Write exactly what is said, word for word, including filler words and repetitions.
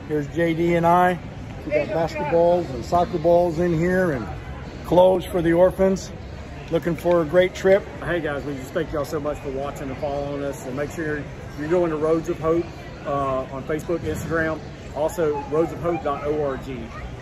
Here's J D and I. We got basketballs and soccer balls in here and clothes for the orphans. Looking for a great trip. Hey guys, we just thank y'all so much for watching and following us. And make sure you're going to Roads of Hope uh, on Facebook, Instagram, also roads of hope dot org.